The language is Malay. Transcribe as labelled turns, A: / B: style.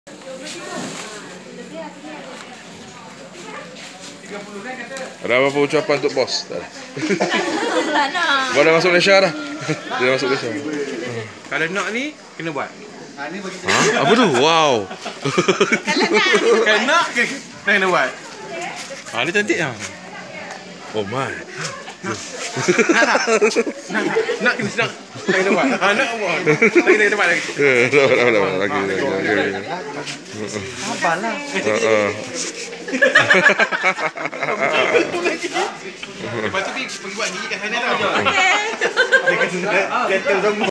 A: Ada apa-apa ucapan untuk bos? Tak ada.
B: Tak nak.
A: Boleh masuk Malaysia dah. Dia dah masuk Malaysia.
C: Kalau nak ni, kena buat.
A: Ha? Apa tu? Wow.
C: Kalau nak, kena buat.
A: Ha, ni cantik lah. Oh my.
C: Nak kena senang. Kena buat. Ha, nak buat. Tak kena buat lagi.
A: Lagi.
C: Sabarlah. Lepas tu pergi buat gigi kat sana tau.
B: Okay.
C: Dia kata